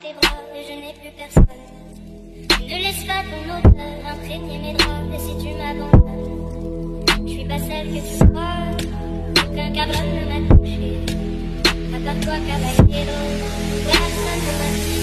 tes bras et je n'ai plus personne. Ne laisse pas ton odeur imprégner mes draps. Et si tu m'abandonnes, je suis pas celle que tu crois. Aucun cabron ne m'a touché, à part toi, caballero. Personne ne m'a touché.